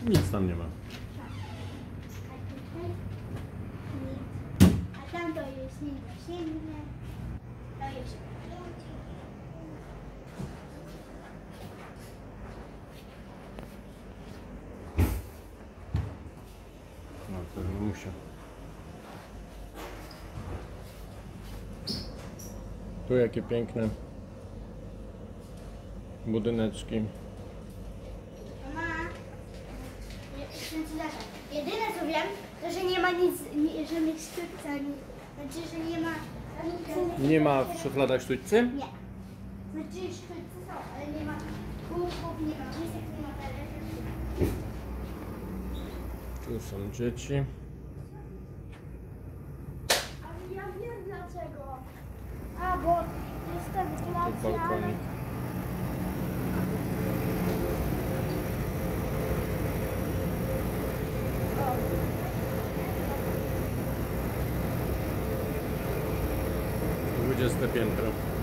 Nic tam nie ma. A tam to jest niedosięgnie. To jest pięć. No to musia. Tu jakie piękne budyneczki. Mama, jedyne co wiem, to że nie ma nic, żadnych sztućca, znaczy, że nie ma żadnych... Nie ma w szufladach sztućcy? Nie. Znaczy sztućce są, ale nie ma kubków, nie ma misek, nie ma talerzy. Tu są dzieci. Ale ja wiem dlaczego. A, bo jest ta Tu wentylacja. balkonik. O, 20 piętro.